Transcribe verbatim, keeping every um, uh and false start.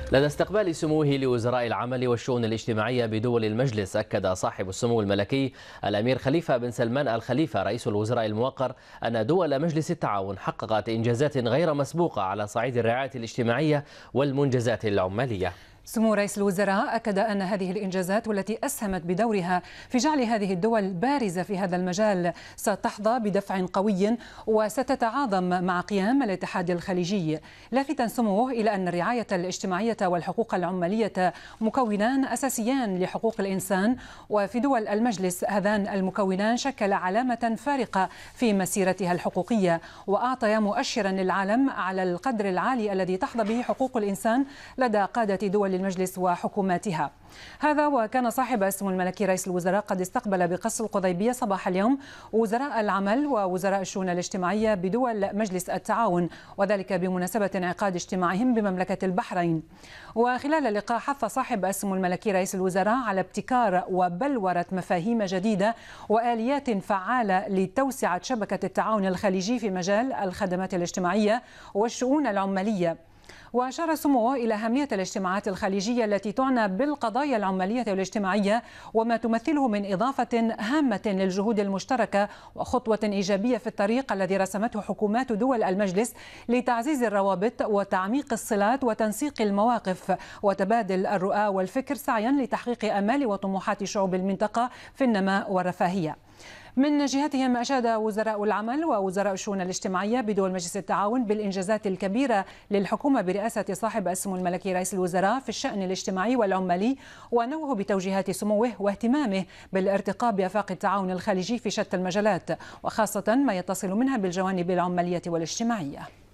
لدى استقبال سموه لوزراء العمل والشؤون الاجتماعية بدول المجلس، أكد صاحب السمو الملكي الأمير خليفة بن سلمان آل خليفة رئيس الوزراء الموقر أن دول مجلس التعاون حققت إنجازات غير مسبوقة على صعيد الرعاية الاجتماعية والمنجزات العمالية. سمو رئيس الوزراء أكد أن هذه الإنجازات والتي أسهمت بدورها في جعل هذه الدول بارزة في هذا المجال ستحظى بدفع قوي وستتعاظم مع قيام الاتحاد الخليجي، لافتا سموه إلى أن الرعاية الاجتماعية والحقوق العمالية مكونان أساسيان لحقوق الإنسان، وفي دول المجلس هذان المكونان شكل علامة فارقة في مسيرتها الحقوقية، وأعطيا مؤشرا للعالم على القدر العالي الذي تحظى به حقوق الإنسان لدى قادة دول المجلس وحكوماتها. هذا وكان صاحب السمو الملكي رئيس الوزراء قد استقبل بقصر القضيبية صباح اليوم وزراء العمل ووزراء الشؤون الاجتماعية بدول مجلس التعاون، وذلك بمناسبة انعقاد اجتماعهم بمملكة البحرين. وخلال اللقاء حث صاحب السمو الملكي رئيس الوزراء على ابتكار وبلورة مفاهيم جديدة وآليات فعالة لتوسعة شبكة التعاون الخليجي في مجال الخدمات الاجتماعية والشؤون العمالية. وأشار سموه إلى أهمية الاجتماعات الخليجية التي تعنى بالقضايا العمالية والاجتماعية وما تمثله من إضافة هامة للجهود المشتركة وخطوة إيجابية في الطريق الذي رسمته حكومات دول المجلس لتعزيز الروابط وتعميق الصلات وتنسيق المواقف وتبادل الرؤى والفكر سعيا لتحقيق آمال وطموحات شعوب المنطقة في النماء والرفاهية. من جهتهم أشاد وزراء العمل ووزراء الشؤون الاجتماعية بدول مجلس التعاون بالإنجازات الكبيرة للحكومة برئاسة صاحب السمو الملكي رئيس الوزراء في الشأن الاجتماعي والعمالي، ونوه بتوجيهات سموه واهتمامه بالارتقاء بآفاق التعاون الخليجي في شتى المجالات، وخاصة ما يتصل منها بالجوانب العمالية والاجتماعية.